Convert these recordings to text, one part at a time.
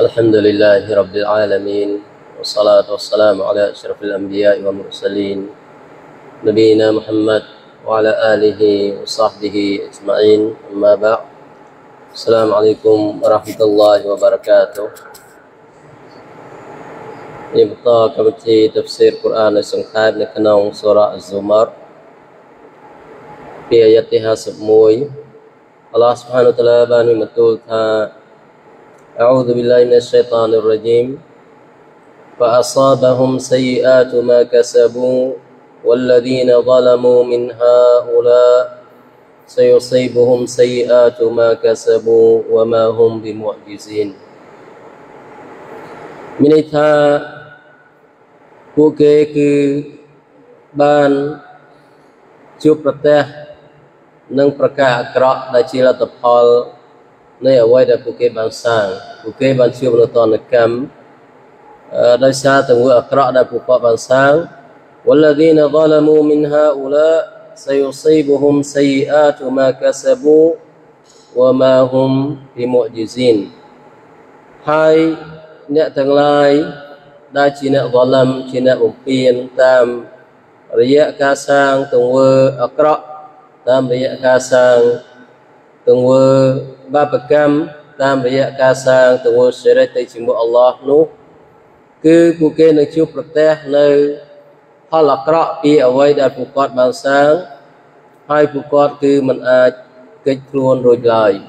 الحمد لله رب العالمين والصلاة والسلام على أشرف الأنبياء والمرسلين نبينا محمد وعلى آله وصحبه أجمعين أما بعد السلام عليكم ورحمة الله وبركاته يبقى كمتي تفسير القرآن السنخاب لكنون سورة الزمر في آياتها سبموي الله سبحانه وتعالى باني متولتها أعوذ بالله من الشيطان الرجيم فأصابهم سيئات ما كسبوا والذين ظلموا من هؤلاء سيصيبهم سيئات ما كسبوا وما هم بمعجزين من إثا بوكيك بانជួបប្រទះនឹងប្រការអាក្រក់ដែលជាលទ្ធផលនៃអ្វីដែលពួកគេបានសាងពួកគេបានជួបនៅតនកម្មដោយសារទង្វើអាក្រក់ដែលពួកគាត់បានសាង والذين ظلموا من هؤلاء سيصيبهم سيئات ما كسبوا وما هم بمعجزين ហើយអ្នកទាំងឡាយដែលជាអ្នកហ្វឡំជាអ្នកបំពានតាមរយៈការសាងទង្វើអាក្រក់តាមរយៈការសាងទង្វើបាបកម្មតាមរយៈការសាងទង្វើសិរិកទៅជាមួយអល់ឡោះនោះគឺពួកគេនឹងជួបប្រទះនៅផលអាក្រក់ពីអ្វីដែលពួកគាត់បានសាងហើយពួកគាត់គឺមិនអាចគេចខ្លួនរួចឡើយ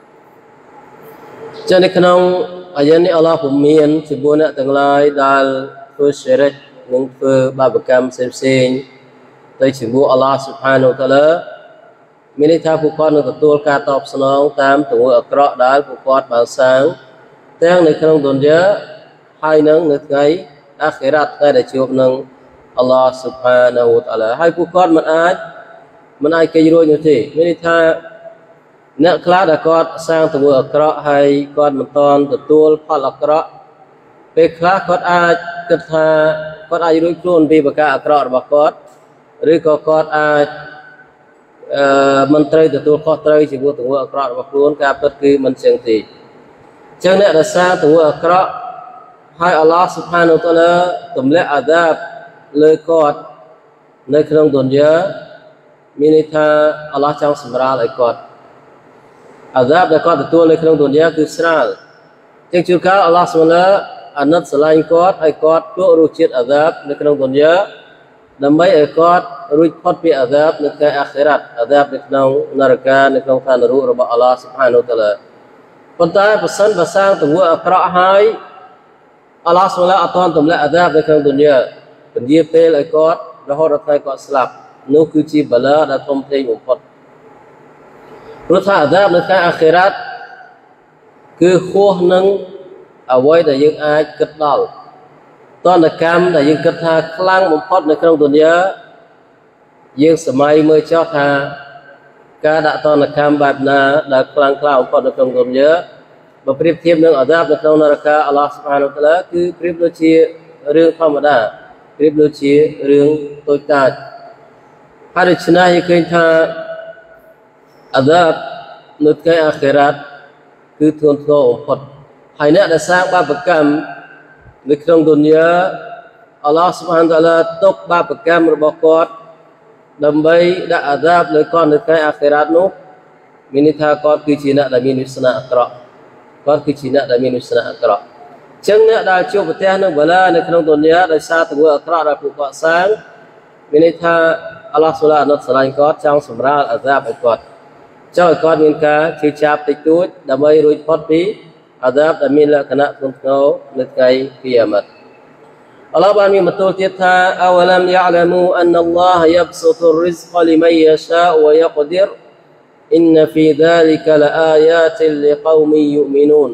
ចឹងនៅក្នុងអាយ៉ានេះអល់ឡោះពមៀនជាមួយអ្នកទាំងឡាយដែលធ្វើសិរិកនឹងធ្វើបាបកម្មផ្សេងៗទៅជាមួយអល់ឡោះស៊ុបហានវតាឡាមានន័យថាពួកគាត់នឹងទទួលការតបស្នងតាមទង្វើអាក្រក់ដែលពួកគាត់បានសាងទាំងនៅក្នុងឌុនយ៉ាហើយនឹងនៅថ្ងៃអាខិរ៉ាត់ថ្ងៃដែលជួបនឹងអល់ឡោះស៊ុបហានវតាឡាហើយពួកគាត់មិនអាចគេចរួចនោះទេមានន័យថាអ្នកខ្លះដែលគាត់សាងទង្វើអាក្រក់ហើយគាត់មិនទាន់ទទួលផលអាក្រក់ពេលខ្លះគាត់អាចគិតថាគាត់អាចរួចខ្លួនពីប្រការអាក្រក់របស់គាត់ឬក៏គាត់អាចមិនត្រូវទទួលខុសត្រូវជាមួយទង្វើអាក្រក់របស់ខ្លួនការពិតគឺមិនចឹងទេអញ្ចឹងអ្នកដែលសាងទង្វើអាក្រក់ហើយអល់ឡោះស៊ុបហានវតាឡាទម្លាក់អាដាបលើគាត់នៅក្នុងឌុនយ៉ាមានន័យថាអល់ឡោះចង់សម្រាលឲ្យគាត់អាដាបដែលគាត់ទទួលនៅក្នុងឌុនយ៉ាគឺស្រាលអញ្ចឹងជួនកាលអល់ឡោះស៊ុបហានវតាឡាអាណិតស្រឡាញ់គាត់ឲ្យគាត់ភ្លក់រសជាតិអាដាបនៅក្នុងឌុនយ៉ាដើម្បីឲ្យគាត់រួចផុតពីអាដាបនៅថ្ងៃអាខិរ៉ាត់អាដាបនៅក្នុងនរកានៅក្នុងឋាននរករបស់អល់ឡោះស៊ុបហានវតាឡាប៉ុន្តែបើសិនបើសាងទង្វើអាក្រក់ហើយអល់ឡោះស៊ុបហានវតាឡាអត់ទាន់ទម្លាក់អាដាបនៅក្នុងឌុនយ៉ាពន្យាពេលឲ្យគាត់រហូតដល់ថ្ងៃគាត់ស្លាប់នោះគឺជាបាឡាដែលធំធេងបំផុតព្រោះថាអាដាបនៅថ្ងៃអាខិរ៉ាត់គឺខុសនឹងអ្វីដែលយើងអាចគិតដល់តនកម្មដែលយើងគិតថាខ្លាំងបំផុតនៅក្នុងឌុនយ៉ាយើងសម័យមើលចោះថាការដាក់តនកម្មបែបណាដែលខ្លាំងក្លាបំផុតនៅក្នុងឌុនយ៉ាបើប្រៀបធៀបនឹងអាដាបនៅក្នុងនរកាអល់ឡោះស៊ុបហានវតាឡាគឺប្រៀបដូចជារឿងធម្មតាប្រៀបដូចជារឿងតូចតាចហើយដូច្នេះយើងឃើញថាអាដាបនៅថ្ងៃអាខិរ៉ាត់គឺធ្ងន់ធ្ងរបំផុតហើយអ្នកដែលសាងបាបកម្មនៅក្នុងឌុនយ៉ាអល់ឡោះស៊ុបហានតាឡាទុកបាបកម្មរបស់គាត់ដើម្បីដាក់អាដាបលើគាត់នៅថ្ងៃអាខិរ៉ាត់នោះមានន័យថាគាត់គឺជាអ្នកដែលមានវាសនាអាក្រក់គាត់គឺជាអ្នកដែលមានវាសនាអាក្រក់អញ្ចឹងអ្នកដែលជួបប្រទះនឹងបាឡានៅក្នុងឌុនយ៉ាដោយសារទង្វើអាក្រក់ដែលពួកគាត់សាងមានន័យថាអល់ឡោះស៊ុបហានអាណិតស្រឡាញ់គាត់ចង់សម្រាលអាដាបឲ្យគាត់ចង់ឲ្យគាត់មានការជឿចាប់តិចតួចដើម្បីរួចផុតពីអាដាបដែលមានលក្ខណៈធ្ងន់ធ្ងរនៅថ្ងៃគីយ៉ាម៉ាត់អល់ឡោះបានមានបន្ទូលទៀតថាអវឡាំយ៉ាឡាមូអានអល់ឡោះយ៉ាបស៊ុតុររិស្កលីមិនយ៉ាសាវយ៉ាកឌិរអ៊ីនហ្វីដាលីកលអាយ៉ាតលីកោមីយុមីនូន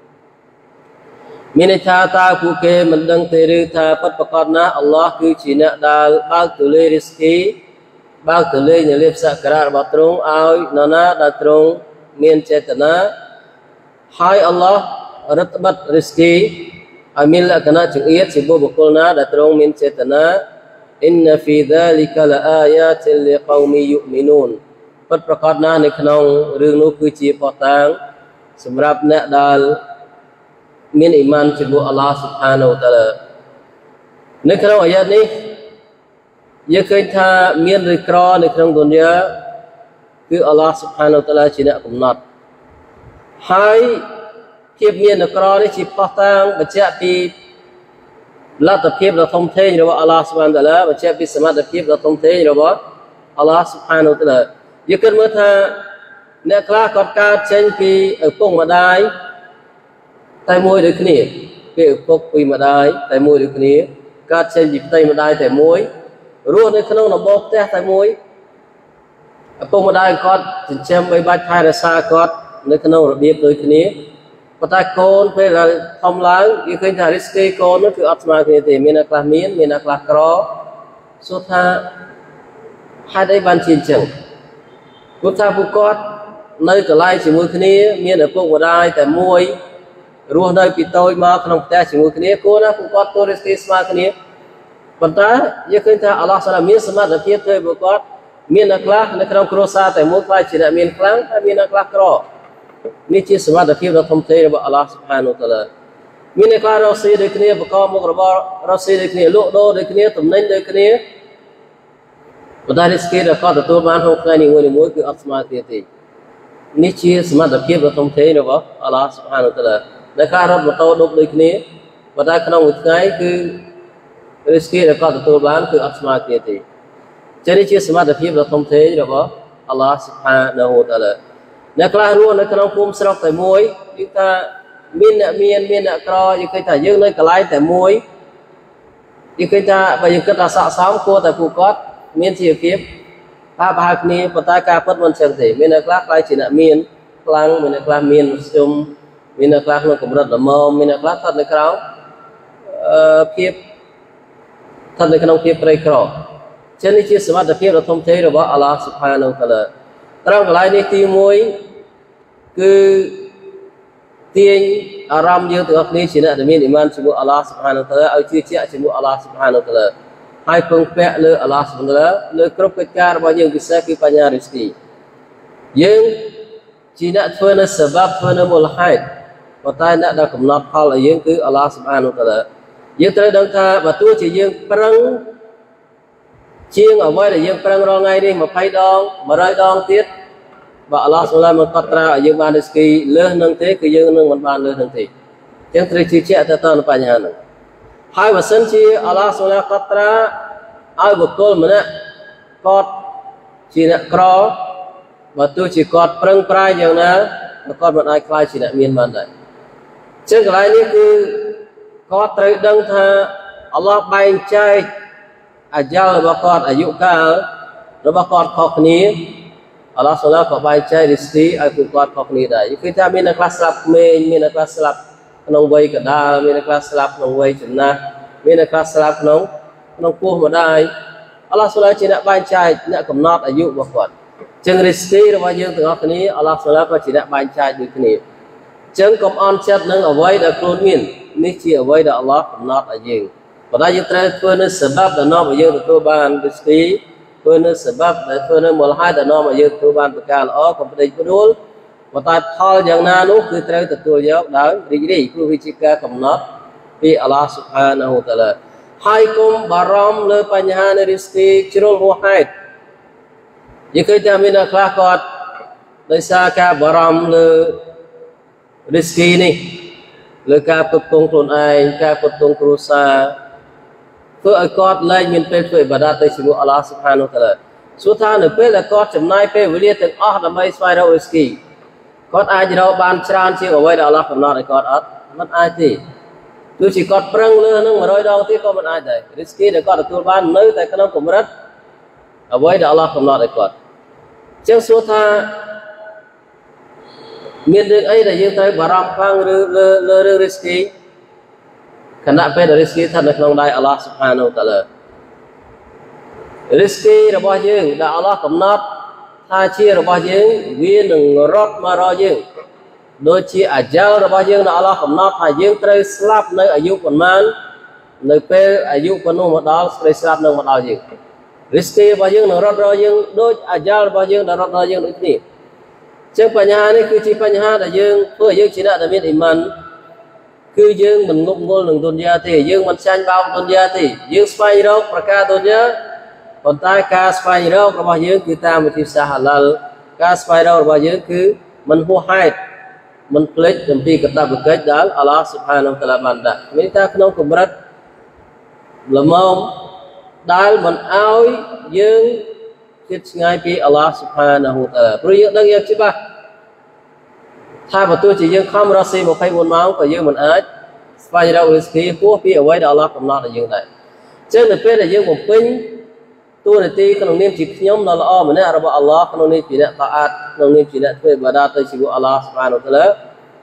មានន័យថាតើពួកគេមិនដឹងទេឬថាពិតប្រាកដណាស់អល់ឡោះគឺជាអ្នកដែលបើកទូលាយរិស្គីបើកទូលាយនៃលៀបសក្ការៈរបស់ទ្រង់ឲ្យនរណាដែលទ្រង់មានចេតនាហើយអល់ឡោះរដ្ឋបတ်រិស្គីឲ្យមានលក្ខណៈចង្អៀតជាបុគ្គលណាដែលទ្រង់មានចេតនាអ៊ីនហ្វីដាលីកលអាយ៉ាតលីកោមីយុមីនូនពិតប្រាកដណាស់នៅក្នុងរឿងនោះគឺជាភស្តុតាងសម្រាប់អ្នកដែលមានអ៊ីម៉ានជាមួយអល់ឡោះស៊ុបហានវតាឡានៅក្នុងអាយ៉ាតនេះយើងឃើញថាមានឬក្រនៅក្នុងឌុនយ៉ាគឺអល់ឡោះស៊ុបហានវតាឡាជាអ្នកកំណត់ហើយភាពមានឬក្រនេះជាផុសតាងបញ្ជាក់ពីលទ្ធភាពដ៏ធំធេងរបស់អល់ឡោះស៊ុបហានវតាឡាបញ្ជាក់ពីសមត្ថភាពដ៏ធំធេងរបស់អល់ឡោះស៊ុបហានវតាឡាយើងគិតមើលថាអ្នកខ្លះគាត់កើតចេញពីឪពុកម្ដាយតែមួយដូចគ្នាពីឪពុកពីម្ដាយតែមួយដូចគ្នាកើតចេញពីផ្ទៃម្ដាយតែមួយរស់នៅក្នុងដំបូលផ្ទះតែមួយឪពុកម្ដាយគាត់ចិញ្ចឹមបីបាច់ថែរក្សាគាត់នៅក្នុងរបៀបដូចគ្នាប៉ុន្តែកូនពេលដែលធំឡើងយើងឃើញថា risk កូននោះគឺអត់ស្មើគ្នាទេមានអ្នកខ្លះមានអ្នកខ្លះក្រសួរថាហេតុអីបានជាអញ្ចឹងព្រោះថាពួកគាត់នៅកន្លែងជាមួយគ្នាមានឪពុកម្ដាយតែមួយរស់នៅពីតូចមកក្នុងផ្ទះជាមួយគ្នាគួរណាពួកគាត់ទូរិស្ទីស្មើគ្នាប៉ុន្តែយើងឃើញថាអល់ឡោះសាឡាមានសមត្ថភាពធ្វើពួកគាត់មានអ្នកខ្លះនៅក្នុងគ្រួសារតែមួយខ្លាចជាអ្នកមានខ្លាំងហើយមានអ្នកខ្លះក្រនេះជាសមត្ថភាពដ៏ធំធេងរបស់អល់ឡោះស៊ុបហានវតាឡាមានអ្នកខ្លះរកស៊ីដូចគ្នាបកមុខរបររកស៊ីដូចគ្នាលក់ដូរដូចគ្នាទំនិញដូចគ្នាប៉ុន្តែរិស្គីដែលគាត់ទទួលបានក្នុងថ្ងៃនីមួយៗគឺអត់ស្មើគ្នាទេនេះជាសមត្ថភាពដ៏ធំធេងរបស់អល់ឡោះស៊ុបហានវតាឡាដែលការរត់ម៉ូតូដប់ដូចគ្នាប៉ុន្តែក្នុងមួយថ្ងៃគឺរិស្គីដែលគាត់ទទួលបានគឺអត់ស្មើគ្នាទេចឹងនេះជាសមត្ថភាពដ៏ធំធេងរបស់អល់ឡោះស៊ុបហានវតាឡាអ្នកខ្លះរស់នៅក្នុងភូមិស្រុកតែមួយគឺថាមានអ្នកក្រយើងឃើញថាយើងនៅកន្លែងតែមួយយើងឃើញថាបើយើងគិតថាស័ក្តិសមគួរតែពួកគាត់មានជីវភាពប្រហែលគ្នាប៉ុន្តែការពិតមិនចឹងទេមានអ្នកខ្លះខ្លាចជាអ្នកមានខ្លាំងមានអ្នកខ្លះមានមធ្យមមានអ្នកខ្លះក្នុងកម្រិតល្មមមានអ្នកខ្លះស្ថិតនៅក្រោមភាពស្ថិតនៅក្នុងភាពក្រីក្រចឹងនេះជាសមត្ថភាពដ៏ធំធេងរបស់អល់ឡោះស៊ុបហានវតាឡាត្រង់កន្លែងនេះទី1គឺទាញអារម្មណ៍យើងទាំងអស់គ្នាជាអ្នកដែលមានអ៊ីម៉ានជាមួយអល់ឡោះស៊ុបហានវតាឡាឲ្យជឿជាក់ជាមួយអល់ឡោះស៊ុបហានវតាឡាហើយពឹងពាក់លើអល់ឡោះស៊ុបហានវតាឡាលើគ្រប់កិច្ចការរបស់យើងពិសេសគឺបញ្ញារិស្គីយើងជាអ្នកធ្វើនៅសបាប់ធ្វើនៅមូលហេតុប៉ុន្តែអ្នកដែលកំណត់ផលឲ្យយើងគឺអល់ឡោះស៊ុបហានវតាឡាយើងត្រូវដឹងថាបើទោះជាយើងប្រឹងជាងអ្វីដែលយើងប្រឹងរាល់ថ្ងៃនេះ20ដង100ដងទៀតបើអល់ឡោះស៊ុបហានវតាឡាមិនកត់ត្រាឲ្យយើងបានរិស្គីលើសនឹងទេគឺយើងនឹងមិនបានលើសនឹងទេអញ្ចឹងត្រូវជឿជាក់ទៅតាមបញ្ហាហ្នឹងហើយបើសិនជាអល់ឡោះស៊ុបហានកត់ត្រាឲ្យបុគ្គលម្នាក់គាត់ជាអ្នកក្របើទោះជាគាត់ប្រឹងប្រែងយ៉ាងណាគាត់មិនអាចខ្លាចជាអ្នកមានបានដែរអញ្ចឹងកន្លែងនេះគឺគាត់ត្រូវដឹងថាអល់ឡោះបែងចែកអាយ៉ាល់របស់គាត់អាយុកាលរបស់គាត់ខុសគ្នាអល់ឡោះស៊ុបហានក៏បែងចែករិស្គីឲ្យពួកគាត់ខុសគ្នាដែរគឺថាមានអ្នកខ្លះស្លាប់ក្មេងមានអ្នកខ្លះស្លាប់ក្នុងវ័យកណ្ដាលមានអ្នកខ្លះស្លាប់ក្នុងវ័យចំណាស់មានអ្នកខ្លះស្លាប់ក្នុងពោះម្ដាយអល់ឡោះស៊ុបហានជាអ្នកបែងចែកអ្នកកំណត់អាយុរបស់គាត់ចឹងរិស្គីរបស់យើងទាំងអស់គ្នាអល់ឡោះស៊ុបហានក៏ជាអ្នកបែងចែកដូចគ្នាចឹងកុំអន់ចិត្តនឹងអ្វីដែលខ្លួនមាននេះជាអ្វីដែលអល់ឡោះកំណត់ឲ្យយើងប៉ុន្តែយើងត្រូវធ្វើនៅសបាប់ដែលនាំឲ្យយើងទទួលបានរិស្គីធ្វើនៅសបាប់ដែលធ្វើនៅមូលហេតុដែលនាំឲ្យយើងទទួលបានប្រការល្អកុំផ្ដេកផ្ដួលប៉ុន្តែផលយ៉ាងណានោះគឺត្រូវទទួលយកដោយរីករាយព្រោះវាជាការកំណត់ពីអល់ឡោះស៊ុបហានវតាឡាហើយកុំបារម្ភលើបញ្ហានៃរិស្គីជ្រុលហួសហេតុយើងឃើញថាមានអ្នកខ្លះគាត់ដោយសារការបារម្ភលើរិស្គីនេះលើការផ្គត់ផ្គង់ខ្លួនឯងការផ្គត់ផ្គង់គ្រួសារធ្វើឲ្យគាត់លែងមានពេលធ្វើអ៊ីបាដាតទៅជាមួយអល់ឡោះស៊ុបហានវតាឡាសួរថានៅពេលដែលគាត់ចំណាយពេលវេលាទាំងអស់ដើម្បីស្វែងរករិស្គីគាត់អាចរកបានច្រើនជាងអ្វីដែលអល់ឡោះកំណត់ឲ្យគាត់អត់មិនអាចទេទោះជាគាត់ប្រឹងលើនឹង100ដងទៀតក៏មិនអាចដែររិស្គីដែលគាត់ទទួលបាននៅតែក្នុងកម្រិតអ្វីដែលអល់ឡោះកំណត់ឲ្យគាត់អញ្ចឹងសួរថាមានរឿងអីដែលយើងត្រូវបារម្ភខ្លាំងលើរឿងរិស្គីខណៈពេលដែលរិស្គីស្ថិតនៅក្នុងដៃអល់ឡោះស៊ុបហានវតាឡារិស្គីរបស់យើងដែលអល់ឡោះកំណត់ថាជារបស់យើងវានឹងរត់មករកយើងដូចជាអាយ៉ាល់របស់យើងដែលអល់ឡោះកំណត់ថាយើងត្រូវស្លាប់នៅអាយុប៉ុន្មាននៅពេលអាយុប៉ុណ្ណោះមកដល់ស្រីស្លាប់នឹងមកដល់យើងរិស្គីរបស់យើងនឹងរត់រកយើងដូចអាយ៉ាល់របស់យើងដែលរត់រកយើងដូចគ្នាចឹងបញ្ហានេះគឺជាបញ្ហាដែលយើងធ្វើឲ្យយើងជាអ្នកដែលមានអ៊ីម៉ាន cứ dương mình ngục ngôn đừng tuân gia thì dương mình tranh bao tuân gia thì dương spy đâu và ca tuân gia còn tai ca spy đâu và bao dương cứ ta một chiếc xa halal ca spy đâu và bao dương cứ mình hô hai mình click mình đi cái ta được cách đó Allah subhanahu wa ta'ala ban đã mấy ta không cùng rất là mong đai mình áo dương chết ngay khi Allah subhanahu wa ta'ala rồi dương đang yên chứ ba thay vào tôi chỉ dương không ra xem một cái buồn máu của dương mình ái phải đâu khi của phía ở đó Allah cũng nói là dương này chứ là phía là dương một pin tôi là ti con niệm chỉ nhóm là o mà nè rồi Allah con niệm chỉ là taat con niệm chỉ là thuê và đa tới chỉ của Allah subhanahu wa ta'ala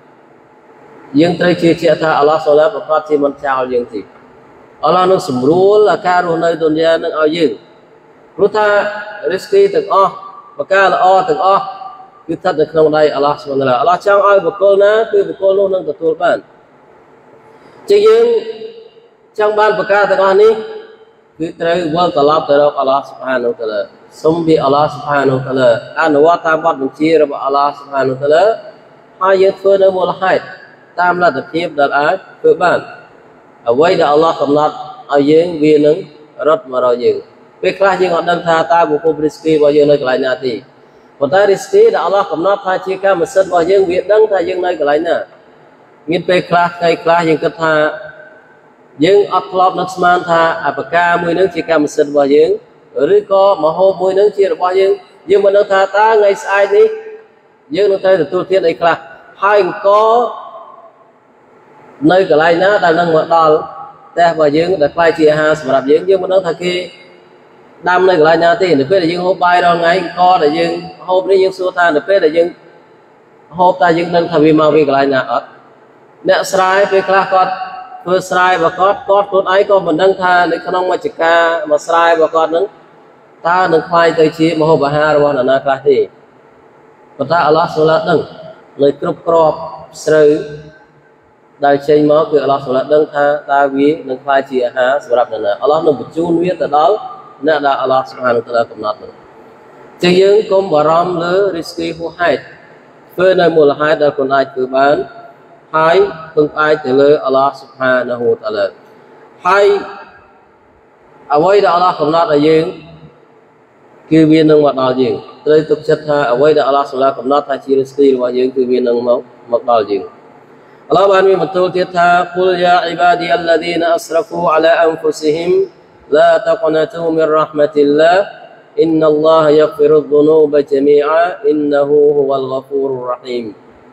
dương tới chia tha Allah subhanahu wa ta'ala thì mình chào dương thì Allah nó sủng rúa là ca rồi nơi tuần gia nó ao dương rúa tha risky từng o và ca là o từng o cứ thật được không đây Allah subhanahu wa ta'ala Allah chào ai một cô ná cứ một cô luôn nâng từ tuần ban chỉ dương trong ban và ca từng o ní cứ tới vâng cả lắm tới đâu Allah subhanahu wa ta'ala sống bị Allah subhanahu wa ta'ala anh nói tam bắt mình chia rồi Allah subhanahu wa ta'ala hai dương phơi nơi một hai tam là tập tiếp đặt ái cơ bản ở đây là Allah cầm nát ở dương viên nâng rất mà rồi dương việc là dương họ đang tha ta của cô risky bao giờ nơi cái này thì còn ta risky là Allah cầm nát tha chia ca một sân bao dương việc đăng tha dương nơi cái này nè nghiên việc là cái là dương kết tha dương upload nước man tha apaka mùi nước chia ca một sân bao dương rồi có mà hô mùi nước chia được bao dương dương mà đang tha ta ngày sai đi dương nó thấy là tu thiên đây là hai có nơi cái này nó đang nâng một đòn ta và dương đặt lại chia ha sập dương dương mà nó thật kia đam nơi cái này nha thì được biết là dương hộp bài rồi ngay co là dương hộp đấy dương xua ta được biết là dương hộp ta dương đang thay vì màu vì cái này nha ở nè sai về cái con vừa sai và con ấy con mình đang tha để không mà chỉ ca mà sai và con nâng ta đừng khoai tới chi mà hộp ha rồi là na cái thì còn ta Allah subhanahu đừng lời cướp crop sợi đại trên máu của Allah subhanahu đấng tha ta vi đấng phai chia há sập nè Allah nó chun viết ở đó nè là Allah subhanahu wa ta'ala cũng nói chỉ những công bảo ram lỡ risky của hai phơi nơi một là hai đời còn ai cứ bán hai từng ai từ lỡ Allah subhanahu wa ta'ala hai ở đây là Allah cũng nói là những cư viên nâng mặt đào gì tới tục chất ha ở đây là Allah subhanahu cũng nói thay chi risky và những cư viên nâng mặt đào gì Allah ban mi betul kita qul ya ibadiyalladzina asrafu ala anfusihim la taqnatu min rahmatillah innallaha yaghfiru dhunuba jami'a innahu huwal ghafurur rahim.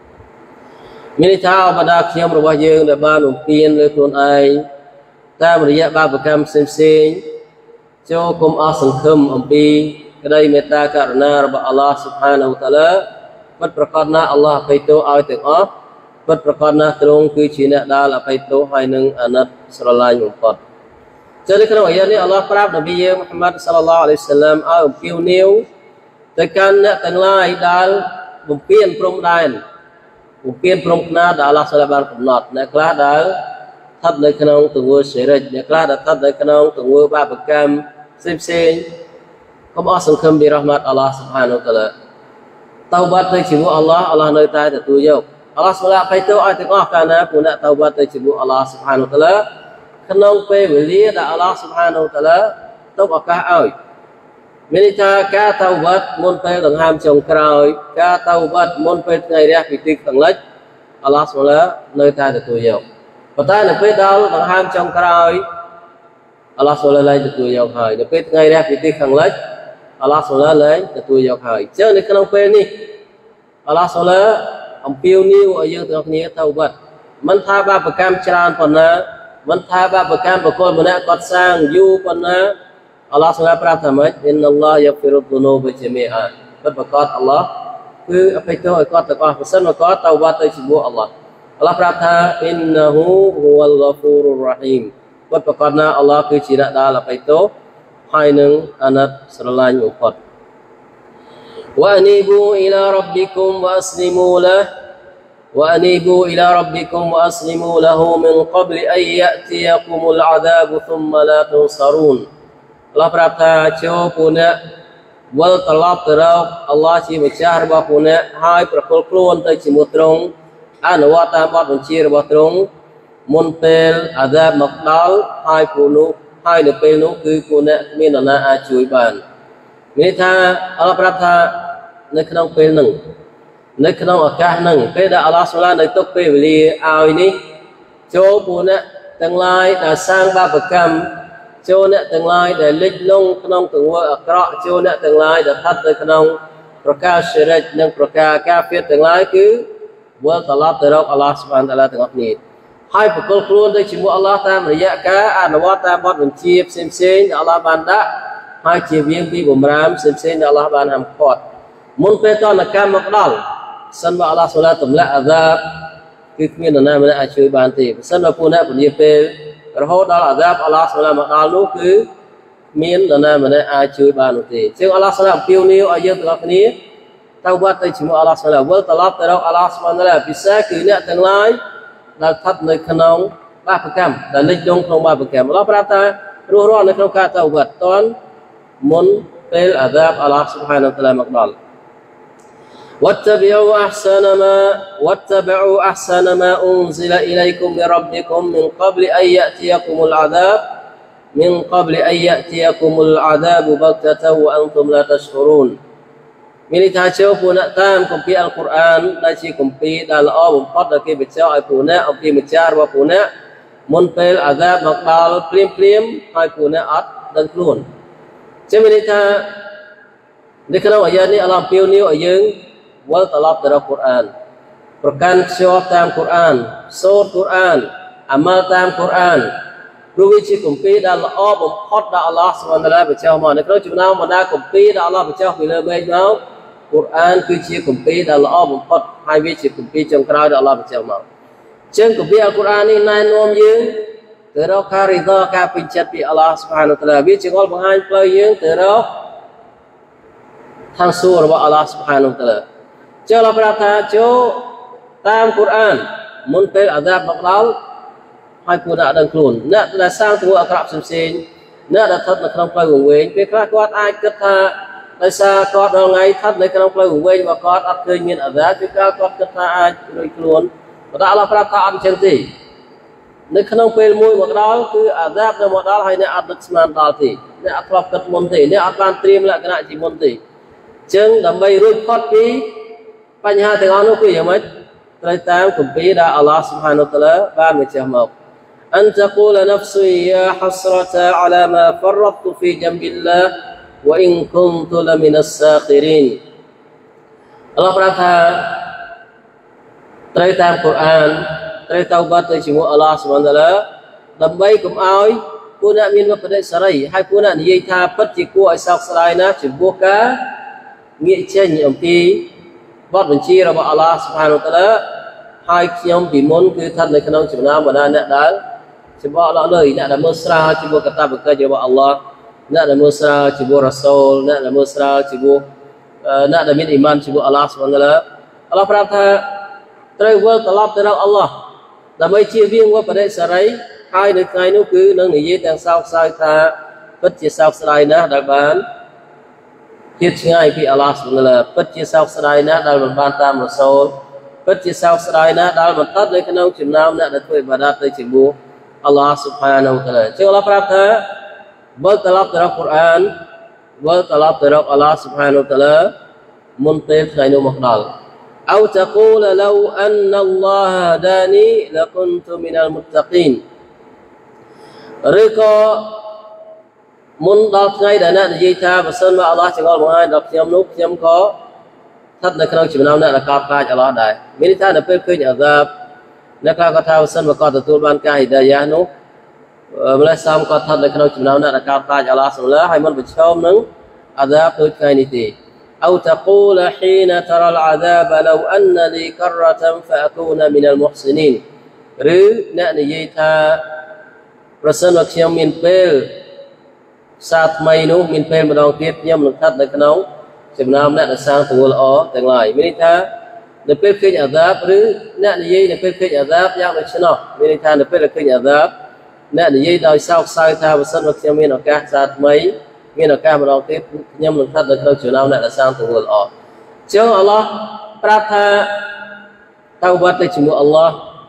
Mình thao và đa khiêm của bao dương để ban ủng kiên lênខ្លួនai ta một rìa ba bậc cam xem cho cùng a sừng khum âm pi cái đây meta karuna của Allah subhanahu wa ta'ala bất prakana Allah phải tu ai từng ó bất prakana trong cứ chỉ nè đa là phải tu hai nâng anat sallallahu alaihi wasallam cho nên cái này Allah prab Nabi Muhammad sallallahu alaihi wasallam ở kiêu niu tới căn nè từng lai đa bùng kiên prom đài mungkin perempuan ada Allah salaban penat, neklah dah thắt dari kenang tunggu seret, neklah dah thắt dari kenang tunggu babakam sip-sip, kamu asal kembali rahmat Allah subhanahu wa taala. Taubat dari cibu Allah, Allah nơi tai tertuju. Allah SWT phải tu ai tengah kana pun nak taubat dari cibu Allah subhanahu wa taala. Kenang pe belia dah Allah subhanahu wa taala tau akah ai. Minta ca taubat môn pe đằng ham trồng còi, ca taubat môn pe ngày ra bị tích thằng lách, Allah SWT nơi ta được tu dầu. Và ta là pe đau đằng ham trồng còi, Allah SWT lấy được tu dầu hơi, được pe ngày ra bị tích thằng lách, Allah SWT lấy được tu dầu hơi. Chứ này không pe ni, Allah SWT ông piêu niu ở dương tộc nghĩa taubat, mình tha ba bậc cam tràn phần na, mình tha ba bậc cam bậc con mình đã cọt sang du phần na. Allah SWTប្រាប់ថាម៉េច Inna Allah yaghfiru dhunuba jami'a ពិតប្រាកដ Allah គឺអភ័យទោសឲ្យគាត់ទាំងអស់ប្រសិនមកគាត់តៅបាត់ទៅជាមួយ Allah Allah ប្រាប់ថា Innahu huwal ghafurur rahim ពិតប្រាកដណា Allah គឺជាអ្នកដែលអភ័យទោសហើយនឹងអាណិតស្រឡាញ់បំផុត Wa anibu ila rabbikum wa aslimu lahu wa anibu ila rabbikum wa aslimu lahu min qabli an ya'tiyakumul 'adzabu thumma la tunsarun Allah ប្រាប់ថាចូលពួកអ្នកវិលត្រឡប់ទៅរក Allah ជាម្ចាស់របស់ពួកអ្នកហើយប្រគល់ខ្លួនទៅជាមួយទ្រង់អនុវត្តតាមបទបញ្ជារបស់ទ្រង់មុនពេលអាដាបមកដល់ហើយពួកនោះហើយនៅពេលនោះគឺពួកអ្នកមាននរណាអាចជួយបានមានថាអល់ឡោះប្រាប់ថានៅក្នុងពេលហ្នឹងនៅក្នុងឱកាសហ្នឹងពេលដែលអល់ឡោះសូឡានៅទុកពេលវេលាឲ្យនេះចូលពួកអ្នកទាំងឡាយដែលសាងបាបកម្មចូលអ្នកទាំងឡាយដែលលិចលង់ក្នុងទង្វើអាក្រក់ចូលអ្នកទាំងឡាយដែលស្ថិតនៅក្នុងប្រការសិរិចនិងប្រការការពារទាំងឡាយគឺវិលត្រឡប់ទៅរកអល់ឡោះស៊ុបហានតាឡាទាំងអស់គ្នាហើយប្រគល់ខ្លួនទៅជាមួយអល់ឡោះតាមរយៈការអនុវត្តតាមបទបញ្ជាផ្សេងៗដែលអល់ឡោះបានដាក់ហើយជៀសវាងពីបំរាមផ្សេងៗដែលអល់ឡោះបានហាមឃាត់មុនពេលតនកម្មមកដល់សិនបើអល់ឡោះសូឡាទម្លាក់អាសាបគឺគ្មាននរណាម្នាក់អាចជួយបានទេបើសិនបើពួកអ្នកពញាពេលរហូតដល់អាសាបអល់ឡោះសូឡាមកដល់នោះគឺមាននរណាម្នាក់អាចជួយបាននោះទេជាងអល់ឡោះសូឡាអំពាវនាវឲ្យយើងទាំងអស់គ្នាតើវត្តទៅជាមួយអល់ឡោះសូឡាវិលត្រឡប់ទៅរកអល់ឡោះស៊ុបហានតាឡាពិសេសគឺអ្នកទាំងឡាយដែលស្ថិតនៅក្នុងបាបកម្មដែលលិចលង់ក្នុងបាបកម្មអល់ឡោះប្រាប់ថារស់រាល់នៅក្នុងការតើវត្តតន់មុនពេលអាសាបអល់ឡោះស៊ុបហានតាឡាមកដល់واتبعوا أحسن ما أنزل إليكم من ربكم من قبل أن يأتيكم العذاب بغتة وأنتم لا تشعرون មានន័យថាចូលពួកអ្នកតាមគម្ពីរអល់កុរអានដែលជាគម្ពីរដែលល្អបំផុតដែលគេបញ្ជាក់ឲ្យពួកអ្នកអំពីម្ចាស់របស់ពួកអ្នកមុនពេលអាសាបមកដល់ព្រាមហើយពួកអ្នកអត់ដឹងខ្លួនចឹងមានន័យថានៅក្នុងអាយ៉ានេះអល់ឡោះអំពាវនាវឲ្យយើងវិលត្រឡប់ទៅរកកុរអានប្រកាន់ខ្ជាប់តាមកុរអានសូត្រកុរអានអាម៉ាល់តាមកុរអានព្រោះវាជាគម្ពីរដែលល្អបំផុតដែលអល់ឡោះស៊ុបហានតាឡាបញ្ចុះមកនៅក្នុងចំណោមបណ្ដាគម្ពីរដែលអល់ឡោះបញ្ចុះពីលើមេឃមកកុរអានគឺជាគម្ពីរដែលល្អបំផុតហើយវាជាគម្ពីរចុងក្រោយដែលអល់ឡោះបញ្ចុះមកអញ្ចឹងគម្ពីរអល់កុរអាននេះណែនាំយើងទៅរកការរីដាការពេញចិត្តពីអល់ឡោះស៊ុបហានតាឡាវាជាងល់បង្ហាញផ្លូវយើងទៅរកทางสู้របស់អល់ឡោះស៊ុបហានតាឡាចូលអល់ឡោះប្រាប់ថាចូលតាមកុរអានមុនពេលអាសាបមកដល់ហើយពួកអ្នកដឹងខ្លួនអ្នកដែលសាងទង្វើអាក្រក់ផ្សេងៗអ្នកដែលស្ថិតនៅក្នុងផ្លូវវង្វេងពេលខ្លះគាត់អាចគិតថាដោយសារគាត់ដល់ថ្ងៃស្ថិតនៅក្នុងផ្លូវវង្វេងរបស់គាត់អត់ឃើញមានអាសាបគឺគាត់គិតថាអាចរួចខ្លួនប៉ុន្តែអល់ឡោះប្រាប់ថាអត់អញ្ចឹងទេនៅក្នុងពេលមួយមកដល់គឺអាសាបនៅមកដល់ហើយអ្នកអត់នឹកស្មានដល់ទេអ្នកអត់ធ្លាប់គិតមុនទេអ្នកអត់បានត្រៀមលក្ខណៈជាមុនទេចឹងដើម្បីរួចផុតពីបញ្ហាទាំងអស់នោះគឺយ៉ាងម៉េចត្រូវតាមគម្ពីរដែលអល់ឡោះស៊ុបហានតាឡាបានបញ្ជាក់មកអនតកូលនហ្វស៊ីយ៉ាហស្រតអាឡាម៉ាហ្វរតហ្វីជំប៊ីលឡាវអ៊ីនគុនតុលមីនអស្សាឃីរីនអល់ឡោះប្រាប់ថាត្រូវតាមកុរអានត្រូវតៅបាត់ទៅជាមួយអល់ឡោះស៊ុបហានតាឡាដើម្បីកុំឲ្យពួកអ្នកមានវិបត្តិសេរីហើយពួកអ្នកនិយាយថាពិតជាគួរឲ្យសោកស្ដាយណាស់ចំពោះការងាកចេញអំពីបទបញ្ជារបស់អល់ឡោះស៊ុបហានតាឡាហើយខ្ញុំពីមុនគឺស្ថិតនៅក្នុងចំណោមបណ្ដាអ្នកដែលចំពោះអល់ឡោះលើអ្នកដែលមើលស្រាលចំពោះកតាបកិច្ចរបស់អល់ឡោះអ្នកដែលមើលស្រាលចំពោះរ៉ាសូលអ្នកដែលមើលស្រាលចំពោះអ្នកដែលមានអ៊ីម៉ានចំពោះអល់ឡោះស៊ុបហានតាឡាអល់ឡោះប្រាប់ថាត្រូវវិលត្រឡប់ទៅរកអល់ឡោះដើម្បីជៀសវាងវិបត្តិសេរីហើយនៅថ្ងៃនោះគឺនឹងនិយាយទាំងសោកសៅថាពិតជាសោកស្ដាយណាស់ដែលបានជៀសឆ្ងាយពីអល់ឡោះស៊ុបហានតាឡាពិតជាសោកស្ដាយណាស់ដែលមិនបានតាមរ៉ាសូលពិតជាសោកស្ដាយណាស់ដែលមិនស្ថិតនៅក្នុងចំណោមអ្នកដែលធ្វើអ៊ីបាដាតទៅជាមួយអល់ឡោះស៊ុបហានតាឡាចឹងអល់ឡោះប្រាប់ថាវិលត្រឡប់ទៅរកកុរអានវិលត្រឡប់ទៅរកអល់ឡោះស៊ុបហានតាឡាមុនពេលថ្ងៃនោះមកដល់أو تقول لو أن الله هداني لكنت من المتقين ឬក៏មុនដល់ថ្ងៃដែលអ្នកនិយាយថាបើសិនមកអល់ឡោះចង្អុលបង្ហាញដល់ខ្ញុំនោះខ្ញុំក៏ស្ថិតនៅក្នុងចំណោមអ្នកដែលកោតខ្លាចអល់ឡោះដែរមានន័យថានៅពេលឃើញអាសាបអ្នកខ្លះក៏ថាបើសិនមកគាត់ទទួលបានការហ៊ីដាយ៉ានោះម្លេះសំគាត់ស្ថិតនៅក្នុងចំណោមអ្នកដែលកោតខ្លាចអល់ឡោះសុលាហើយមិនប្រឈមនឹងអាសាបដូចថ្ងៃនេះទេأو تقول حين ترى العذاب لو أن لي كرة فأكون من المحسنين ឬអ្នកនិយាយថាប្រសិនបើខ្ញុំមានពេលសាថ្មីនោះមានពេលម្ដងទៀតខ្ញុំនឹងស្ថិតនៅក្នុងចំណោមអ្នកដែលសាងទង្វើល្អទាំងឡាយមានន័យថានៅពេលឃើញអាសាបឬអ្នកនិយាយនៅពេលឃើញអាសាបយ៉ាងដូចនោះមានន័យថានៅពេលឃើញអាសាបអ្នកនិយាយដោយសោកសៅថាបើសិនបើខ្ញុំមានឱកាសសាថ្មីមានឱកាសម្ដងទៀតខ្ញុំនឹងស្ថិតនៅក្នុងចំណោមអ្នកដែលសាងទង្វើល្អចឹងអល់ឡោះប្រាប់ថាតៅបាត់ទៅជាមួយអល់ឡោះ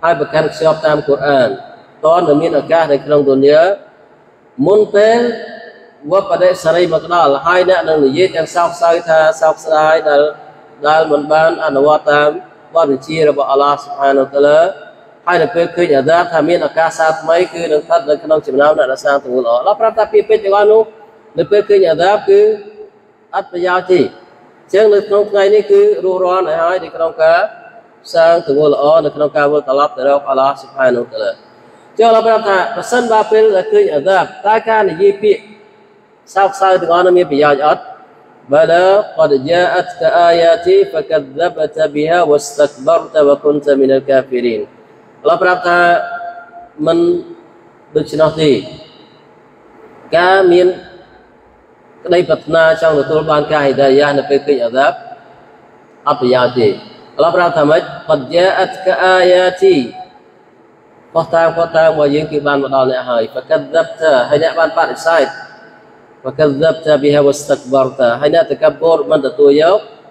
hai berkan siap tam Quran tón ở miền ở caในក្នុងទុនយាមុនពេលវបដិសរិមកដល់ហើយអ្នកនឹងនិយាយទាំងសោកសៅថាសោកស្ដាយដែលមិនបានអនុវត្តតាមបទបញ្ជារបស់អល់ឡោះស៊ុបហានវតាឡាហើយនៅពេលឃើញអាដាបថាមានឱកាសសាថ្មីគឺនឹងស្ថិតនៅក្នុងចំណោមអ្នកដែលសាងទង្វើល្អឡើយប្រាប់ថាពីពេជ្រទាំងអស់នោះនៅពេលឃើញអាដាបគឺអត់ប្រយោជន៍ទេអញ្ចឹងនៅក្នុងថ្ងៃនេះគឺរស់រានហើយនៅក្នុងការសាងទង្វើល្អនៅក្នុងការវិលត្រឡប់ទៅរកអល់ឡោះស៊ុបហានវតាឡាចូលប្រាប់ថាប្រសិនបើពេលដែលឃើញអាដាបតើការនិយាយពាក្យសោកសៅទាំងអស់នោះមានប្រយោជន៍អត់ بلى قد جاءتك آياتي فكذبت بها واستكبرت وكنت من الكافرين เราប្រាប់ថាมันដូច្នោះទេការមានក្តីប្រាថ្នាចង់ទទួលបានការហិដាយ៉ានៅពេលឃើញអាដាបអត់ប្រយោជន៍ទេเราប្រាប់ថាម៉េច قد جاءتك آياتي បោះតាមរបស់យើងគឺបានមកដល់អ្នកហើយ فكذبت ហើយអ្នកបានបដិសេធ وكذبت بها واستكبرت ហើយអ្នកតកបរមិនទទួលយក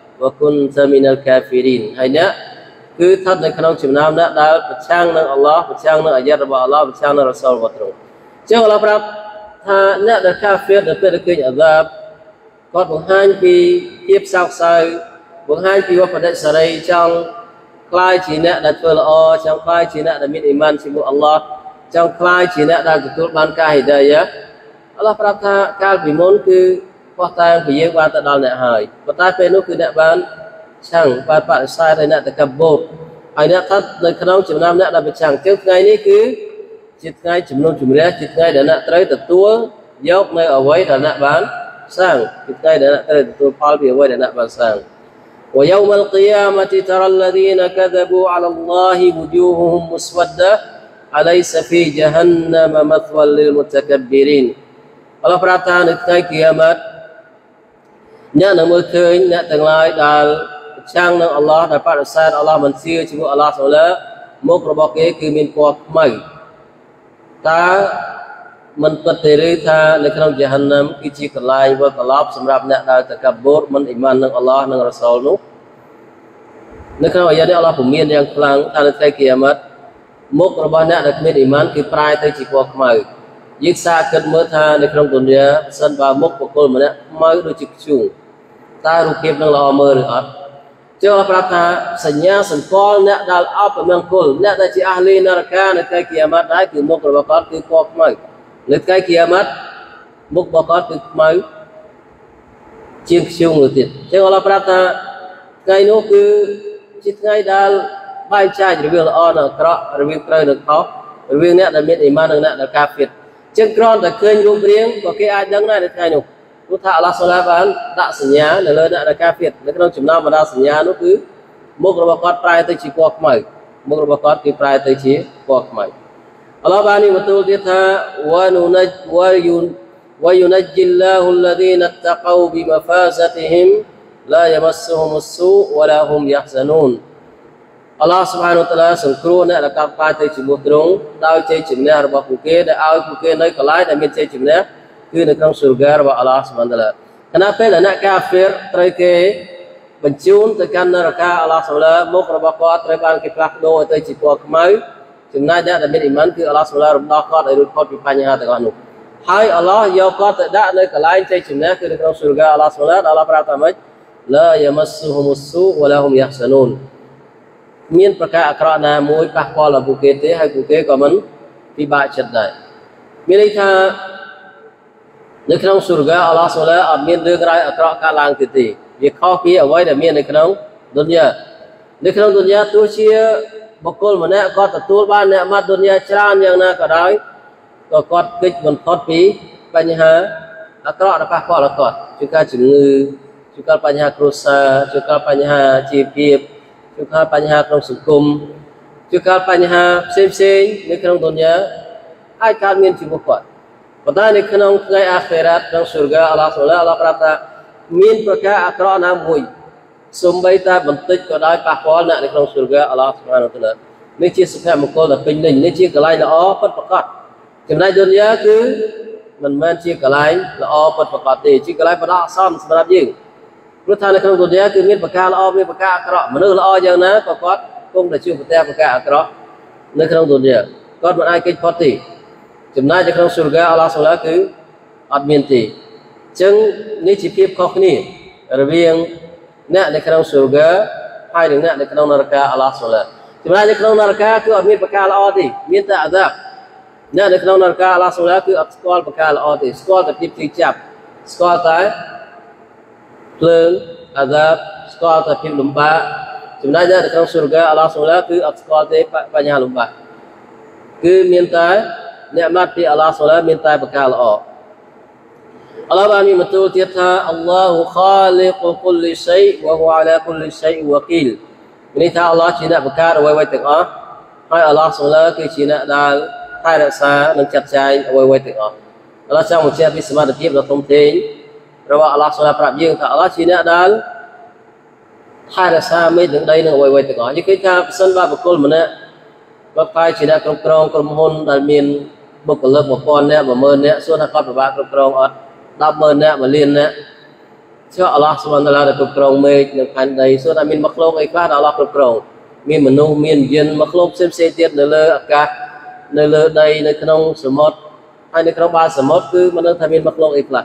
وكنت من الكافرين ហើយអ្នកគឺស្ថិតនៅក្នុងចំណោមអ្នកដែលប្រឆាំងនឹងអល់ឡោះប្រឆាំងនឹងអាយ៉ាតរបស់អល់ឡោះប្រឆាំងនឹងរ៉ាស៊ូលរបស់ទ្រង់អញ្ចឹងអល់ឡោះប្រាប់ថាអ្នកដែលកាហ្វៀរនៅពេលឃើញអាដាបគាត់បង្ហាញពីភាពសោកសៅបង្ហាញពីវបដិសរីចង់ខ្លាយជាអ្នកដែលធ្វើល្អចង់ខ្លាយជាអ្នកដែលមានអ៊ីម៉ានជាមួយអល់ឡោះចង់ខ្លាយជាអ្នកដែលទទួលបានការហិដាយ៉ាអល់ឡោះប្រាប់ថាកាលពីមុនគឺបោះតាំងពីយើងបានទៅដល់អ្នកហើយប៉ុន្តែពេលនោះគឺអ្នកបានឆាំងបានបដិសេធហើយអ្នកតកបរហើយអ្នកថានៅក្នុងចំណោមអ្នកដែលប្រឆាំងជាងថ្ងៃនេះគឺជាថ្ងៃជំនុំជម្រះជាថ្ងៃដែលអ្នកត្រូវទទួលយកនៅអ្វីដែលអ្នកបានសាងជាថ្ងៃដែលអ្នកត្រូវទទួលផលពីអ្វីដែលអ្នកបានសាង ويوم القيامة ترى الذين كذبوا على الله وجوههم مسودة أليس في جهنم مثوى للمتكبرين អល់ឡោះប្រាប់ថានៅថ្ងៃគីយ៉ាម៉ាត់អ្នកនឹងមើលឃើញអ្នកទាំងឡាយដែលប្រឆាំងនឹងអល់ឡោះដែលបដិសេធអល់ឡោះមិនជឿជាមួយអល់ឡោះសូឡាមុខរបស់គេគឺមានពណ៌ខ្មៅតើមិនពិតទេឬថានៅក្នុងយេហានណាមគឺជាកន្លែងវិលត្រឡប់សម្រាប់អ្នកដែលតកបរមិនអ៊ីម៉ាននឹងអល់ឡោះនិងរ៉ាស៊ូលនោះនៅក្នុងអាយ៉ានេះអល់ឡោះពមៀនយ៉ាងខ្លាំងថានៅថ្ងៃគីយ៉ាម៉ាត់មុខរបស់អ្នកដែលគ្មានអ៊ីម៉ានគឺប្រែទៅជាពណ៌ខ្មៅយើងសាកគិតមើលថានៅក្នុងទុនយ៉ាសិនបើមុខបុគ្គលម្នាក់ខ្មៅដូចជាខ្ជូងតើរូបភាពនឹងល្អមើលឬអត់ចូលប្រាប់ថាសញ្ញាសម្គាល់អ្នកដែលអបមង្គលអ្នកដែលជាអាហ្លីណារកានៅថ្ងៃគីយ៉ាម៉ាត់ដែរគឺមុខរបស់គាត់គឺពណ៌ខ្មៅនៅថ្ងៃគីយ៉ាម៉ាត់មុខរបស់គាត់គឺខ្មៅជាងខ្ជូងទៅទៀតចឹងអល់ឡោះប្រាប់ថាថ្ងៃនោះគឺជាថ្ងៃដែលបែងចែករវាងល្អនិងអាក្រក់រវាងត្រូវនិងខុសរវាងអ្នកដែលមានអ៊ីម៉ាននិងអ្នកដែលកាហ្វៀរចឹងគ្រាន់តែឃើញរូបរាងក៏គេអាចដឹងដែរនៅថ្ងៃនោះព្រោះថាអល់ឡោះសូឡាបានដាក់សញ្ញានៅលើអ្នកដែលកាហ្វៀរនៅក្នុងចំណោមបណ្ដាសញ្ញានោះគឺមុខរបស់គាត់ប្រែទៅជាពណ៌ខ្មៅមុខរបស់គាត់គឺប្រែទៅជាពណ៌ខ្មៅអល់ឡោះបាននេះបន្ទូលទៀតថាوينجي الله الذين اتقوا بمفازتهم لا يمسهم السوء ولا هم يحزنون អល់ឡោះស៊ុបហានវតាឡាសង្គ្រោះអ្នកដែលកម្មការទៅជាមួយទ្រង់ដោយជ័យជំនះរបស់ពួកគេដែលឲ្យពួកគេនៅកន្លែងដែលមានជ័យជំនះគឺនៅក្នុងសុរហ្គារបស់អល់ឡោះស៊ុបហានវតាឡាខណៈពេលដែលអ្នកកាហ្វៀរត្រូវគេបញ្ជូនទៅកាន់នរកាអល់ឡោះស៊ុបហានវតាឡាមុខរបស់គាត់ត្រូវបានគេផ្លាស់ប្ដូរទៅជាពណ៌ខ្មៅចំណែកអ្នកដែលមានអ៊ីម៉ានគឺអល់ឡោះស៊ុបហានវតាឡារំដោះគាត់ឲ្យរួចផុតពីបញ្ហាទាំងអស់នោះហើយអល់ឡោះយកគាត់ទៅដាក់នៅកន្លែងជ័យជំនះគឺនៅក្នុងសុរហ្គាអល់ឡោះស៊ុបហានវតាឡាអល់ឡោះប្រាប់ថាម៉េច لا يمسهم السوء ولا هم يحزنون មានប្រការអាក្រក់ណាមួយប៉ះពាល់ដល់ពួកគេទេហើយពួកគេក៏មិនពិបាកចិត្តដែរមានន័យថានៅក្នុងសុរហ្គាអល់ឡោះសូឡាអត់មានរឿងរ៉ាវអាក្រក់កើតឡើងទេវាខុសពីអ្វីដែលមាននៅក្នុងឌុនយ៉ានៅក្នុងឌុនយ៉ាទោះជាបុគ្គលម្នាក់គាត់ទទួលបានអ្នកម៉ាត់ឌុនយ៉ាច្រើនយ៉ាងណាក៏ដោយក៏គាត់គិតមិនផុតពីបញ្ហាអាក្រក់ដែលប៉ះពាល់ដល់គាត់ជាការជំងឺជាការបញ្ហាគ្រួសារជាការបញ្ហាជីវភាពជួបការបញ្ហាក្នុងសង្គមជួបការបញ្ហាផ្សេងៗនៅក្នុងឌុនយ៉ាអាចកើតមានជាមួយគាត់ប៉ុន្តែនៅក្នុងថ្ងៃអាខិរ៉ាតក្នុងសុរហ្គាអល់ឡោះសូឡាអល់ឡោះប្រាប់ថាមានប្រការអាក្រក់ណាមួយសូម្បីតែបន្តិចក៏ដោយប៉ះពាល់អ្នកនៅក្នុងសុរហ្គាអល់ឡោះស៊ុបហានវតាឡានេះជាសុភមង្គលដ៏ពេញលេញនេះជាកន្លែងល្អពិតប្រាកដចំណែកឌុនយ៉ាគឺមិនមែនជាកន្លែងល្អពិតប្រាកដទេជាកន្លែងបដោះអាសន្នសម្រាប់យើងព្រោះថានៅក្នុងឌុនយ៉ាគឺមានប្រការល្អមានប្រការអាក្រក់មនុស្សល្អយ៉ាងណាក៏គាត់គង់តែជួបប្រទះប្រការអាក្រក់ nơi trong tuần địa có một ai kinh phật thì chấm nai cho trong surga Allah sula cứ admin thì chứng ní chỉ phép khó khăn rồi riêng nè nơi trong surga hai đứa nè nơi trong neraka Allah sula chấm nai cho trong neraka cứ admin pakal Allah thì miễn ta azab nè nơi trong neraka Allah sula cứ sekolah pakal Allah thì sekolah tập tiếp chap sekolah tại pleng azab sekolah tập tiếp lomba sebenarnya dalam surga Allah Subhanahu cứ sekolah te banyak lomba cứ minta nikmat di Allah Subhanahu minta bekal Allah bami betul tiada Allahu khaliqu kulli syai' wa huwa ala kulli syai' wakil ini ta Allah chỉ nak bekal awaiទាំងអស់ហើយ Allah Subhanahu គឺជាអ្នកដែលថែរក្សានិងចាត់ចែងអ្វីៗទាំងអស់ Allah ចង់បញ្ជាក់ពីសមត្ថភាពដ៏ធំធេងរបស់ Allah Subhanahu ប្រាប់យើងថា Allah ជាអ្នកដែលថែរក្សាមេទាំងដីនឹងអ្វីៗទាំងអស់យើងឃើញថាប្រសិនបើបុគ្គលម្នាក់បើផ្កាយជាអ្នកគ្រប់គ្រងក្រុមហ៊ុនដែលមានបុគ្គលិក 1000 នាក់ 10000 នាក់សួរថាគាត់ពិបាកគ្រប់គ្រងអត់ 100000 នាក់ 1លាននាក់ចុះ Allah Subhanahu ដែលគ្រប់គ្រងមេឃនិងផែនដីសួរថាមានមកលោកអីខ្លះដែល Allah គ្រប់គ្រងមានមនុស្សមានយន្តមកលោកផ្សេងៗទៀតនៅលើអាកាសនៅលើដីនៅក្នុងសមុទ្រហើយនៅក្នុងបាតសមុទ្រគឺមិនដឹងថាមានមកលោកអីខ្លះ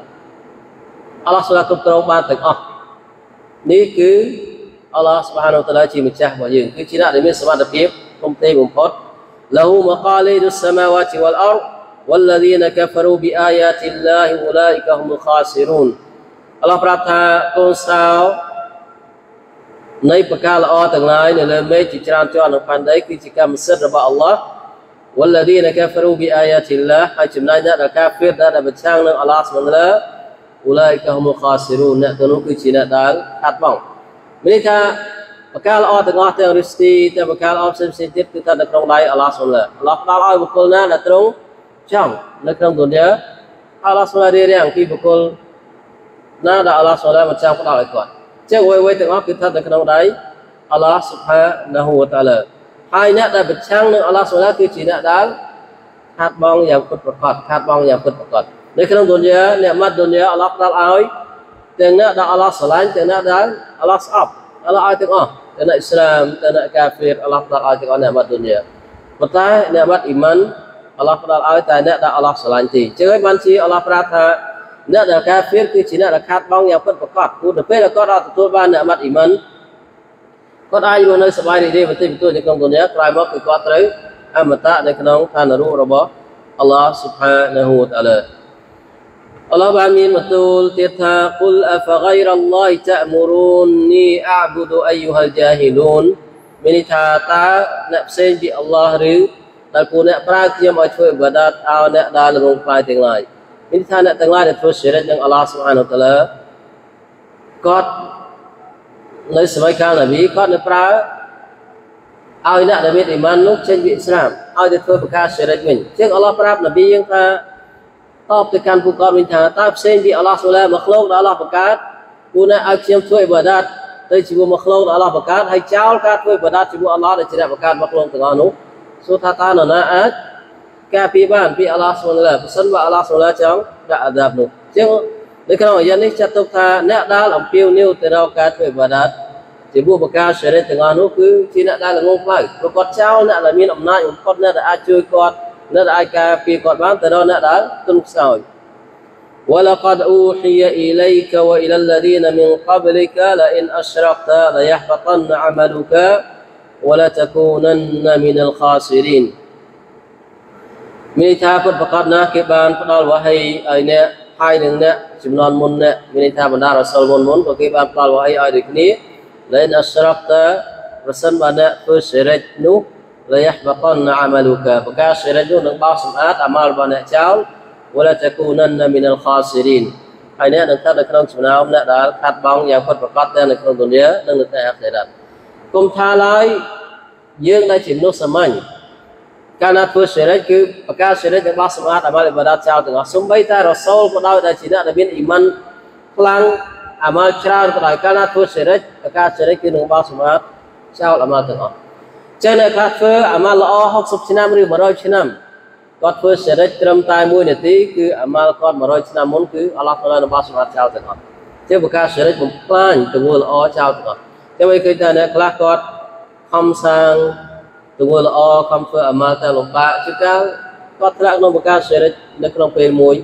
Allah Subhanahu គ្រប់គ្រងបានទាំងអស់នេះគឺ Allah Subhanahu wa taala ជាម្ចាស់របស់យើងគឺជាអ្នកដែលមានសមត្ថភាពធំធេងបំផុត له مقاليد السماوات والارض والذين كفروا بآيات الله اولئك هم الخاسرون Allah ប្រាប់ថាកូនសោនៃប្រការល្អទាំងឡាយនៅលើមេឃជាច្រើនជាន់នៅផែនដីគឺជាកម្មសិទ្ធិរបស់ Allah والذين كفروا بآيات الله ហើយចំណែកអ្នកដែលកាហ្វិរដែលប្រឆាំងនឹង Allah Subhanahu wa taala اولئك هم الخاسرون អ្នកទាំងនោះគឺជាអ្នកដែលខាត់បងមានន័យថាប្រការល្អទាំងអស់ទាំងរិស្ទីទាំងប្រការល្អផ្សេងៗទៀតគឺថានៅក្នុងដៃ Allah Subhanahu Allah ផ្ដល់ឲ្យបុគ្គលណាដែលត្រង់ចង់នៅក្នុងទុនយ៉ា Allah Subhanahu រៀបរៀងពីបុគ្គលណាដែល Allah Subhanahu មិនចង់ផ្ដល់ឲ្យគាត់ចឹងអ្វីៗទាំងអស់គឺថានៅក្នុងដៃ Allah Subhanahu wa taala ហើយអ្នកដែលប្រឆាំងនឹង Allah Subhanahu គឺជាអ្នកដែលខាត់បងយ៉ាងពិតប្រាកដខាត់បងយ៉ាងពិតប្រាកដនៅក្នុងទុនយ៉ាអ្នកមាត់ទុនយ៉ា Allah ផ្ដល់ឲ្យទាំងអ្នកដែល Allah ស្រឡាញ់ទាំងអ្នកដែល Allah ស្អប់ Allah ឲ្យទាំងអស់ទាំងអ្នកអ៊ីស្លាមទាំងអ្នកកាហ្វិរ Allah ផ្ដល់ឲ្យទាំងអស់អ្នកមាត់ទុនយ៉ាប៉ុន្តែអ្នកមាត់អ៊ីម៉ាន Allah ផ្ដល់ឲ្យតែអ្នកដែល Allah ស្រឡាញ់ទេអញ្ចឹងហើយបានជា Allah ប្រាប់ថាអ្នកដែលកាហ្វិរគឺជាអ្នកដែលខាត់បងយ៉ាងពិតប្រាកដព្រោះទៅពេលដែលគាត់ទទួលបានអ្នកមាត់អ៊ីម៉ានគាត់អាចរស់នៅសប្បាយរីករាយបន្តិចបន្តួចនៅក្នុងទុនយ៉ាក្រោយមកគឺគាត់ត្រូវអមតៈនៅក្នុងឋាននរករបស់ Allah Subhanahu wa taala Allah បានមានបន្ទូលទៀតថា قل أفغير الله تأمروني أعبد أيها الجاهلون មានន័យថាតើអ្នកផ្សេងពី Allah ឬដែលពួកអ្នកប្រើខ្ញុំឲ្យធ្វើឥបាដាតឲ្យអ្នកដែលល្ងងខ្លាចទាំងឡាយមានន័យថាអ្នកទាំងឡាយដែលធ្វើស៊ីរិកនឹង Allah Subhanahu wa taala គាត់នៅសម័យកាលនប៊ីគាត់នៅប្រើឲ្យអ្នកដែលមានអ៊ីម៉ាននោះចេញពីអ៊ីស្លាមឲ្យទៅធ្វើប្រការស៊ីរិកវិញជាង Allah ប្រាប់នប៊ីយើងថាតបទៅកាន់ពួកគាត់វិញថាតើផ្សេងពី Allah Subhanahu មកលោកដល់ Allah បង្កើតពួកអ្នកឲ្យខ្ញុំធ្វើឥបាដាតទៅជាមួយមកលោកដល់ Allah បង្កើតហើយចោលការធ្វើឥបាដាតជាមួយ Allah ដែលជាអ្នកបង្កើតមកលោកទាំងអស់នោះសួរថាតើនរណាអាចការពារបានពី Allah Subhanahu ប្រសិនបើ Allah Subhanahu ចង់ដាក់អាដាបនោះជាងនៅក្នុងអាយ៉ានេះចាត់ទុកថាអ្នកដែលអំពាវនាវទៅរកការធ្វើឥបាដាតជាមួយប្រការស៊ីរិកទាំងអស់នោះគឺជាអ្នកដែលល្ងងខ្លៅព្រោះគាត់ចោលអ្នកដែលមានអំណាចបំផុតអ្នកដែលអាចជួយគាត់អ្នកដែលអាចការពារគាត់បានទៅរកអ្នកដែលទន់ខ្សោយ ولقد أوحي إليك وإلى الذين من قبلك لئن أشركت ليحبطن عملك ولتكونن من الخاسرين មានថាពុទ្ធប្រកាសណាគេបានផ្ដល់វ៉ាហីឲ្យអ្នកហើយនឹងអ្នកចំនួនមុនអ្នកមានថាបណ្ដារ៉ាស៊ូលមុនក៏គេបានផ្ដល់វ៉ាហីឲ្យដូចគ្នា لئن أشركت ប្រសិនបើអ្នកធ្វើស៊ីរិកនោះ ليحبطن عملك ប្រការស៊ីរិកនោះនឹងបោសសម្អាតអាម៉ាល់របស់អ្នកចោល ولا تكونن من الخاسرين ហើយអ្នកនឹងស្ថិតនៅក្នុងចំណោមអ្នកដែលខាត់បងយ៉ាងពិតប្រាកដទាំងនៅក្នុងទុនយ៉ានិងនៅថ្ងៃអាខិរ៉ាតគុំថាឡើយយើងដែលជាមនុស្សសាមញ្ញកាលណាធ្វើស៊ីរិកគឺប្រការស៊ីរិកនឹងបោសសម្អាតអាម៉ាល់អ៊ីបាដាតចោលទាំងអស់សូម្បីតែរ៉ាស៊ូលក៏ដោយដែលជាអ្នកដែលមានអ៊ីម៉ានខ្លាំងអាម៉ាល់ច្រើនក៏ដោយកាលណាធ្វើស៊ីរិកប្រការស៊ីរិកគឺនឹងបោសសម្អាតចោលអាម៉ាល់ទាំងអស់ចឹងអ្នកខ្លះធ្វើអាម៉ាល់ល្អ60ឆ្នាំឬ100ឆ្នាំគាត់ធ្វើស៊ីរិកត្រឹមតែ1នាទីគឺអាម៉ាល់គាត់100ឆ្នាំមុនគឺអល់ឡោះតាឡានឹងបោះសម្អាតចោលទាំងអស់ជាប្រការស៊ីរិកបំផ្លាញទង្វើល្អចោលទាំងអស់តែមិនឃើញថាអ្នកខ្លះគាត់ខំសាង từng ngôi là o không phải ở mà ta lục bạ chứ cao có trạng nó một ca sẽ được trong về mùi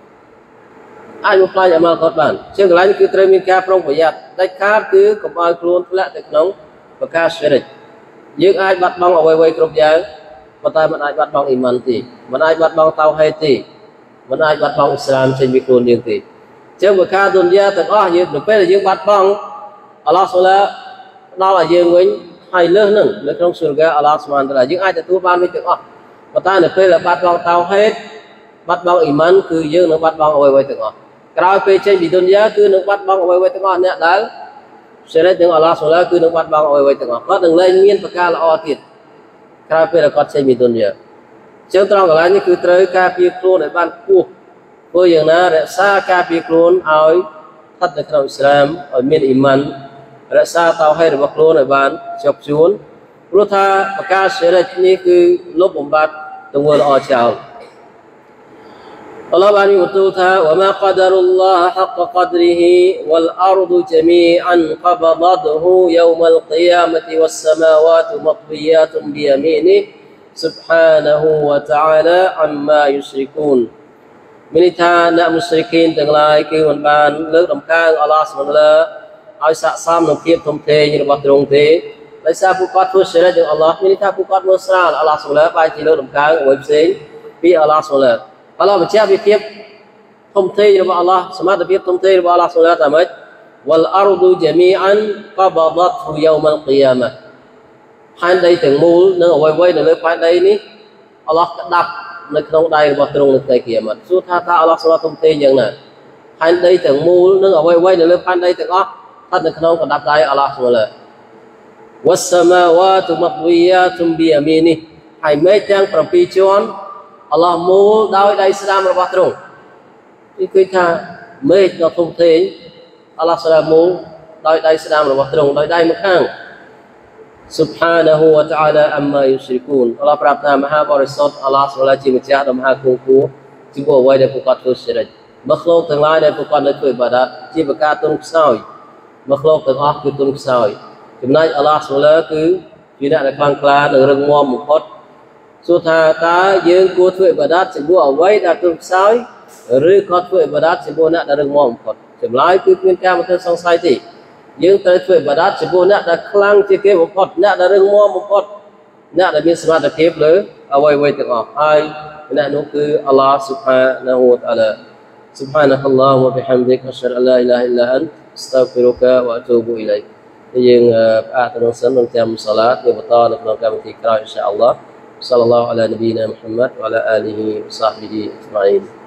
ai một plai ở mà có bản chứ cái này cứ trai mình ca trong phải giặt đại khác cứ có ai luôn lại được nóng và ca sẽ được những ai bắt băng ở quay trong giang và tai mình ai bắt băng iman thì mình ai bắt băng tao hay thì mình ai bắt băng Islam trên bị luôn điên thì chứ một ca dunia từng như được biết là những bắt băng Allah Subhanahu đó là dương với hai lớn nè trong surga Allah Subhanahu là những aiจะtu ban với tiếng và ta được biết là bắt băng tao hết bắt băng iman cứ dương nó bắt băng ở quay tiếng cái về trên bị dunia cứ nó bắt băng ở quay tiếng nè đấy sẽ lấy tiếng Allah Subhanahu cứ nó bắt băng ở quay tiếng có đừng lên miên và ca là o thiệt cái về là có trên bị dunia chứ trong cái này cứ tới ca phía luôn để ban cuộc vớiอย่างนั้นรักษาการพิกรุนเอาทัดในครองอิสลามเอามีอิมันรักษาเตาให้ระบบโลในบ้านจบจูนรู้ท่าประกาศเสด็จนี้คือลบบำบัดตรงเวลาเช้าอัลลอฮฺบานีอุตุท่าว่ามากัดรุลลอฮฺฮักกัดริฮิวัลอาร์ดุจมีอันกับดัดหูยามอัลกิยามะติวัสสมาวาตุมัตวิยาตุบิยามีนิ سبحانه وتعالى عما يشركون មានន័យថាអ្នកមុស្លីមទាំងឡាយគឺមិនបានលើកដំកើងអល់ឡោះសុបហានតាឡាឲ្យស័ក្តិសមនឹងភាពធំធេងរបស់ទ្រង់ទេដោយសារពួកគាត់ធ្វើសិរិនឹងអល់ឡោះមានន័យថាពួកគាត់មើលស្រាលអល់ឡោះសុបហានតាឡាបែរជាលើកដំកើងអ្វីផ្សេងពីអល់ឡោះសុបហានតាឡាអល់ឡោះបញ្ជាក់ពីភាពធំធេងរបស់អល់ឡោះសមត្ថភាពធំធេងរបស់អល់ឡោះសុបហានតាឡាថាម៉េច والأرض جميعا قبضته يوم القيامة ផែនដីទាំងមូលនឹងអ្វីៗនៅលើផែនដីនេះអល់ឡោះក្តាប់នៅក្នុងដៃរបស់ទ្រង់នៅថ្ងៃគីយ៉ាម៉ាត់សួរថាអល់ឡោះសុបហានធំធេងយ៉ាងណាផែនដីទាំងមូលនឹងអ្វីៗនៅលើផែនដីទាំងអស់ស្ថិតនៅក្នុងកណ្ដាប់ដៃអល់ឡោះសុបហានវ៉ាសាម៉ាវ៉ាតុមតវីយ៉ាតុប៊ីយ៉ាមីនីហើយមេឃទាំង7ជាន់អល់ឡោះមូលដោយដៃស្ដាំរបស់ទ្រង់នេះគឺថាមេឃដ៏ធំធេងអល់ឡោះសុបហានមូលដោយដៃស្ដាំរបស់ទ្រង់ដោយដៃម្ខាងسبحانه وتعالى عما يشركون អល់ឡោះប្រាប់ថាមហាបរិសុទ្ធអល់ឡោះសុបហានជាម្ចាស់ដ៏មហាគង់គួរចំពោះអ្វីដែលពួកគាត់ធ្វើសិរិកមក្លូកទាំងឡាយដែលពួកគាត់នៅធ្វើបាដាតជាប្រការទុនខ្សោយមក្លូកទាំងអស់គឺទុនខ្សោយចំណែកអល់ឡោះសុបហានគឺជាអ្នកដែលខ្លាំងក្លានិងរឹងមាំបំផុតសួរថាតើយើងគួរធ្វើបាដាតចំពោះអ្វីដែលទុនខ្សោយឬក៏ធ្វើបាដាតចំពោះអ្នកដែលរឹងមាំបំផុតចម្លើយគឺគ្មានការមកសង្ស័យទេយើងត្រូវធ្វើបាដាតចំពោះអ្នកដែលខ្លាំងជាងគេបំផុតអ្នកដែលរឹងមាំបំផុតអ្នកដែលមានសមត្ថភាពលើអ្វីៗទាំងអស់ហើយអ្នកនោះគឺអល់ឡោះ سبحانه และ تعالى سبحانك اللهم وبحمدك أشهد أن لا إله إلا أنت أستغفرك وأتوب إليك យើងផ្អាកទៅសិននឹងចាំសាឡាតយើងបន្តនៅក្នុងកម្មវិធីក្រោយ إن شاء الله صلى الله على نبينا محمد وعلى آله وصحبه أجمعين